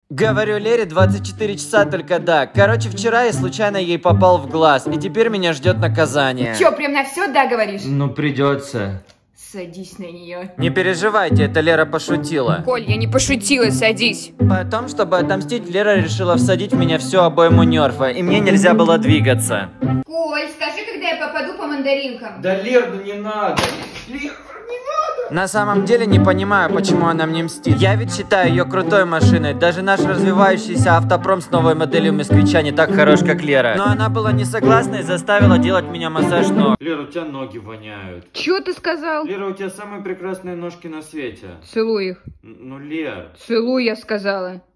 Говорю Лере 24 часа только да. Короче, вчера я случайно ей попал в глаз, и теперь меня ждет наказание. Чё, прям на все да говоришь? Ну, придется. Садись на нее. Не переживайте, это Лера пошутила. Коль, я не пошутила, садись. Потом, чтобы отомстить, Лера решила всадить в меня всю обойму нерфа, и мне нельзя было двигаться. Коль, скажи, когда я попаду по мандаринкам. Да, Лер, ну не надо. Лер, не надо. На самом деле не понимаю, почему она мне мстит. Я ведь считаю ее крутой машиной. Даже наш развивающийся автопром с новой моделью москвича не так хорош, как Лера. Но она была не согласна и заставила делать меня массаж ног. Лера, у тебя ноги воняют. Чё ты сказал? Лера, у тебя самые прекрасные ножки на свете. Целуй их. Ну, Лер. Целуй, я сказала.